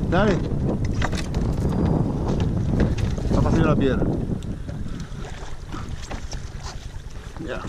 Dale. Va a pasar la piedra. Ya.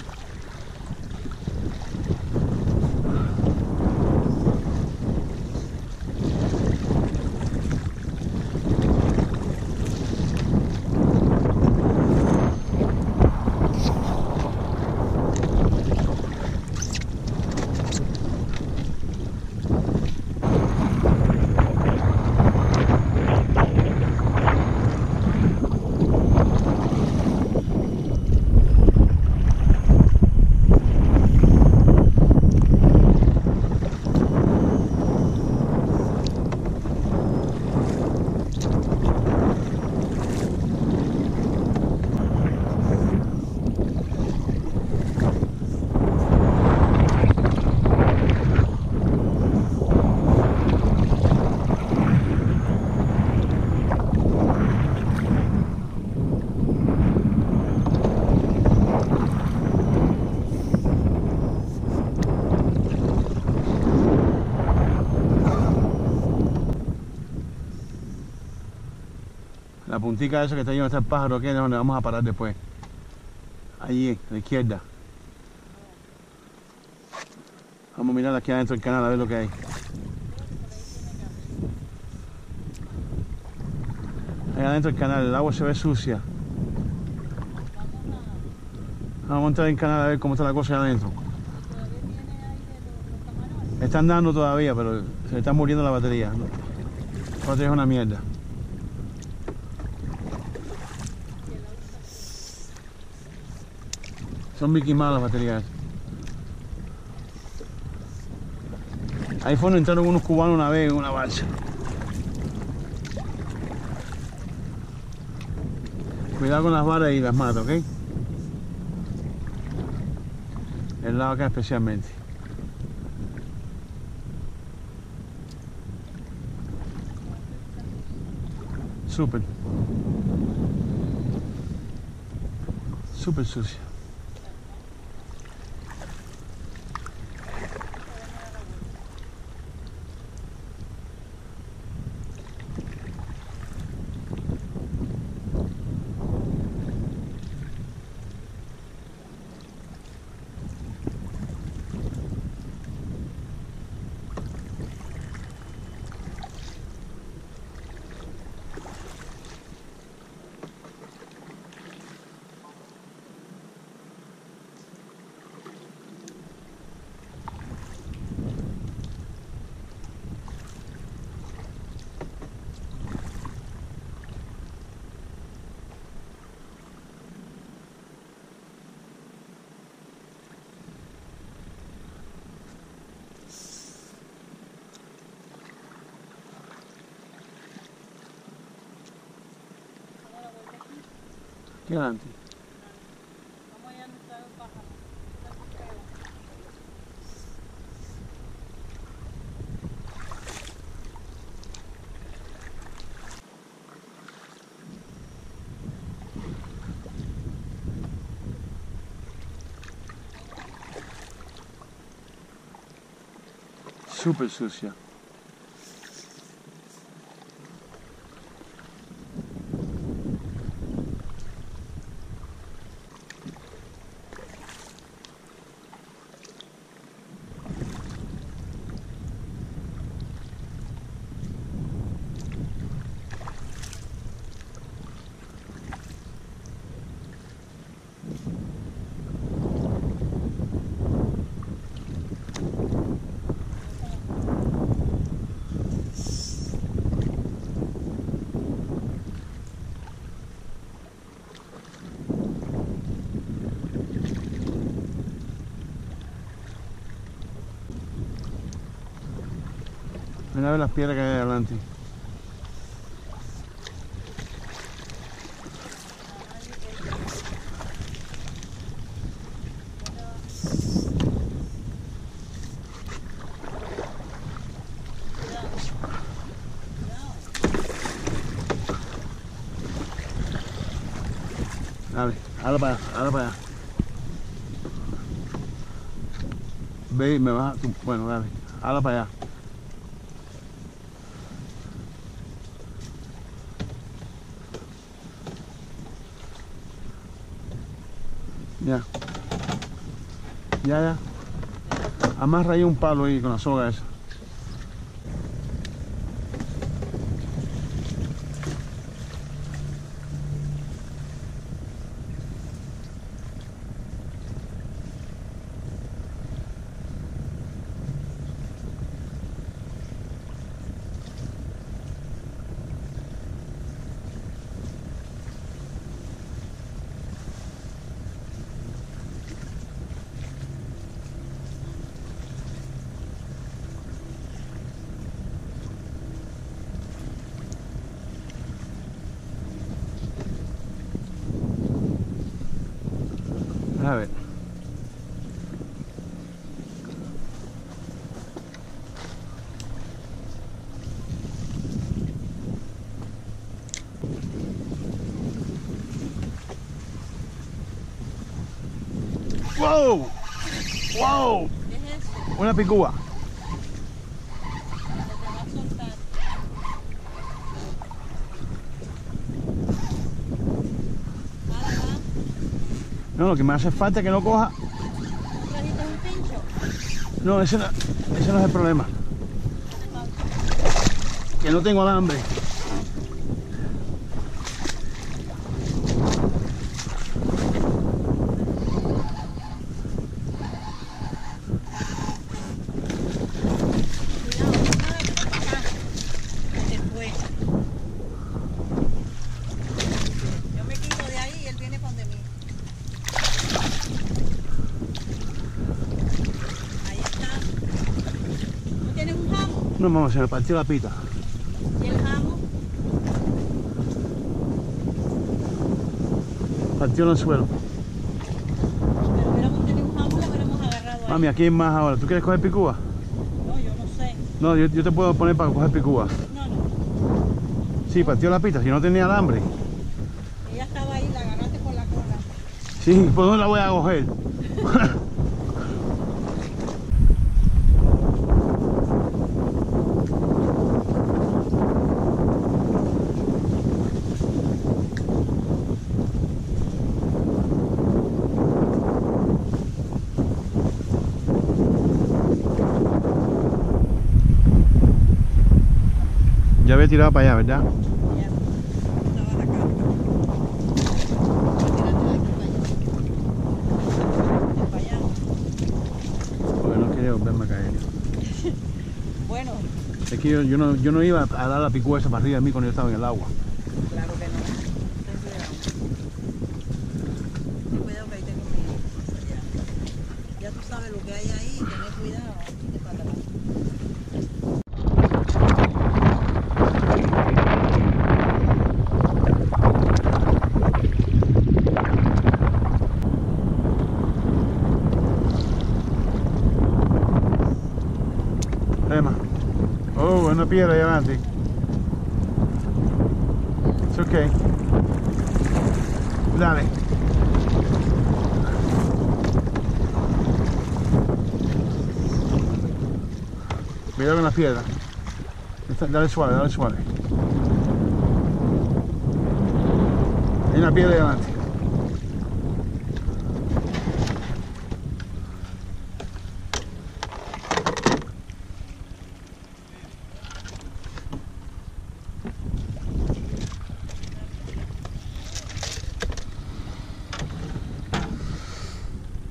La puntica esa que está ahí donde está el pájaro, que es donde vamos a parar después. Allí, a la izquierda. Vamos a mirar aquí adentro del canal a ver lo que hay. Ahí adentro del canal, el agua se ve sucia. Vamos a entrar en el canal a ver cómo está la cosa allá adentro. Están dando todavía, pero se está muriendo la batería. La batería es una mierda. Son Mickey Mouse las baterías. Ahí fue donde entraron unos cubanos una vez en una balsa. Cuidado con las varas y las matas, ¿ok? El lado acá especialmente. Súper. Súper sucia. Aquí adelante. Vamos allá donde está el pájaro. Súper sucia. Mira a ver las piedras que hay adelante. Dale, hazlo para allá, hazlo para allá. Ve y me vas a... Bueno, dale, hazlo para allá. Ya. Ya. Amarra ahí un palo ahí con la soga esa. A ver. ¡Wow! ¡Wow! ¿Qué es eso? Una picúa. Se te va a soltar. Ala, No, lo que me hace falta es que no coja. ¿trajiste un pincho? No, ese no es el problema. Que no tengo alambre. Yo me quito de ahí y él viene con de mí. Ahí está. ¿Tú tienes un jamo? No, mamá, se me partió la pita. ¿Y el jamo? Partió en el suelo. Pero hubiéramos tenido un jamo, lo hubiéramos agarrado ahí. Mami, aquí hay más ahora. ¿Tú quieres coger picúa? No, yo no sé. No, yo te puedo poner para coger picúa. No, no. Sí, partió la pita. Si no tenía alambre. Ella estaba ahí, la agarraste por la cola. Sí, ¿por dónde la voy a coger? Ya había tirado para allá, ¿verdad? Ya. Estaba la carga. Tírate de aquí para allá. Porque no quería volverme a caer. Bueno, Es que yo no iba a dar la picúa esa para arriba de mí cuando yo estaba en el agua. claro que no. Ten cuidado. Ten cuidado que ahí tengo mi cosa ya. Ya tú sabes lo que hay ahí, tener cuidado. De para atrás. Emma. Oh, una piedra ahí adelante. It's okay. Dale. Cuidado con las piedras. Dale suave, dale suave. Hay una piedra ahí adelante.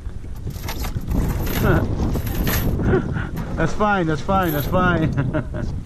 That's fine, that's fine, that's fine.